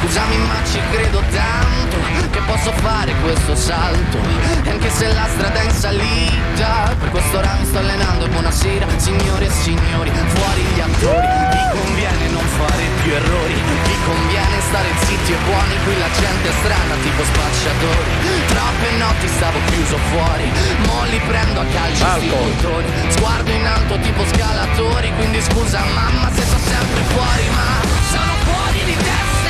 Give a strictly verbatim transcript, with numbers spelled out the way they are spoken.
Scusami ma ci credo tanto che posso fare questo salto, e anche se la strada è in salita, per questo ora mi sto allenando. E buonasera signore e signori, fuori gli attori. Vi conviene non fare più errori, vi conviene stare zitti e buoni. Qui la gente è strana tipo spacciatori. Troppe notti stavo chiuso fuori, mo li prendo a calci sti bottoni. Sguardo in alto tipo scalatori, quindi scusa mamma se sto sempre fuori, ma sono fuori di testa.